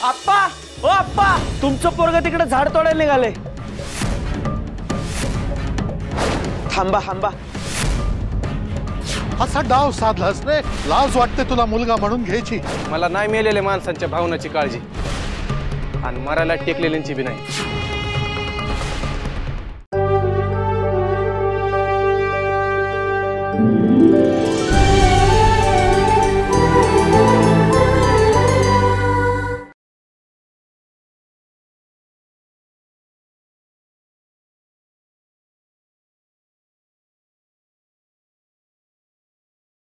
आप्पा ओ आप्पा, तुमचं पोरग तिकडे झाड तोडायला निघाले. थांबा थांबा. असा डाव साधलास रे. लाज वाटते तुला मुलगा म्हणून घ्यायची. मला नाही मेलेल्या माणसांच्या भावनाची काळजी आणि मरायला टेकलेल्यांची बी नाही.